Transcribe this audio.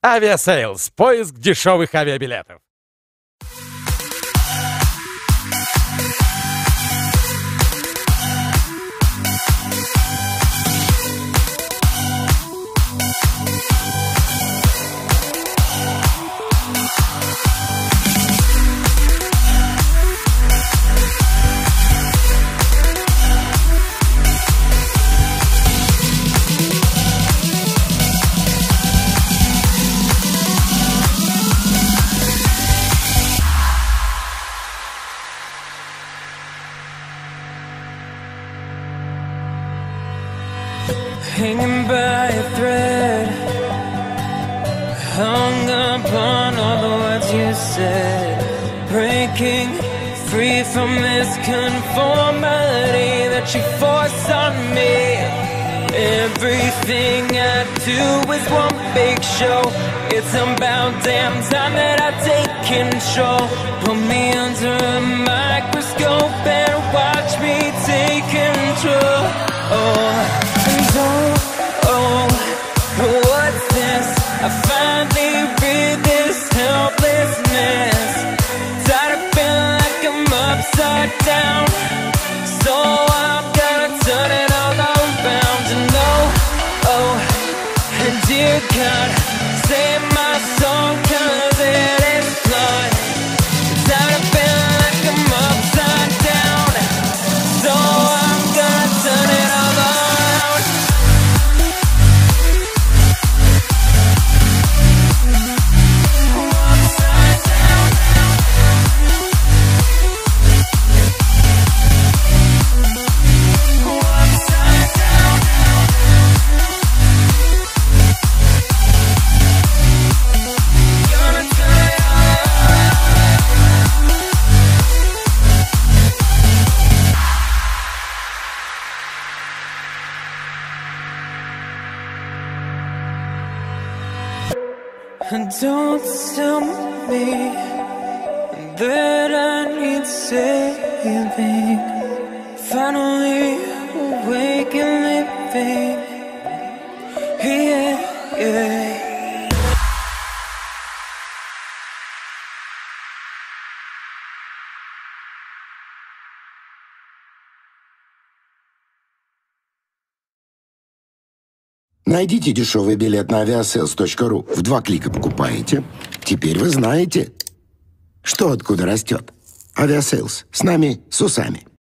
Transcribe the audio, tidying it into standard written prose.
Авиасейлс. Поиск дешевых авиабилетов. Hanging by a thread, hung upon all the words you said, breaking free from this conformity that you force on me. Everything I do is one big show. It's about damn time that I take control. Put me under a microscope and watch me take control. What's this? I finally read this helplessness. Tired of feeling like I'm upside down, so I'm gonna turn it all around. And and dear God, save my soul, 'cause it is flawed. Tired of feeling like I'm upside down, so I'm gonna turn it all around. Don't tell me that I need saving. Finally awake and living. Yeah. Найдите дешевый билет на aviasales.ru. В 2 клика покупаете. Теперь вы знаете, что откуда растет. Авиасейлс. С нами, с усами.